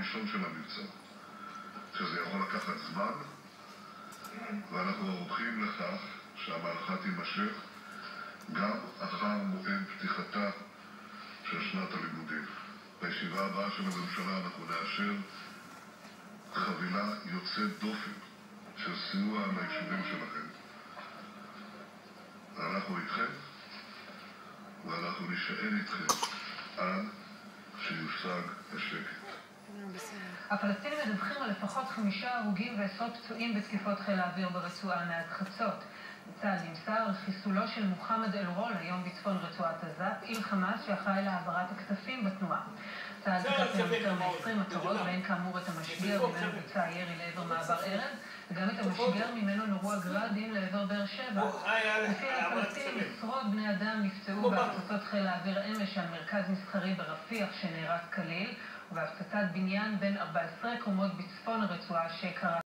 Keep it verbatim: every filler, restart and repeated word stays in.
הראשון של המבצע, שזה יכול לקחת זמן, ואנחנו ערוכים לכך שהמערכה תימשך גם אחר מועד פתיחתה של שנת הלימודים. בישיבה הבאה של הממשלה אנחנו נאשר חבילה יוצאת דופן של סיוע ליישובים שלכם. אנחנו איתכם, ואנחנו נשאר איתכם עד שיושג השקט. הפלסטינים מדווחים על לפחות חמישה הרוגים ועשרות פצועים בתקיפות חיל האוויר ברצועה מאז חצות. צה"ל נמסר על חיסולו של מוחמד אל-רול היום בצפון רצועת עזה, פעיל חמאס שאחראי להעברת הכספים בתנועה. צה"ל תקף יותר מ-עשרים מטרות, בהן כאמור את המשגר ממנו בוצע ירי לעבר מעבר ארז, וגם את המשגר ממנו נורו הגראדים לעבר באר שבע. לפי הפלסטינים, עשרות בני אדם נפצעו בהפצצות חיל האוויר אמש על מרכז מסחרי ברפיח שנהרס כליל, ובהפצצת בניין בין ארבע עשרה קומות בצפון הרצועה שקרה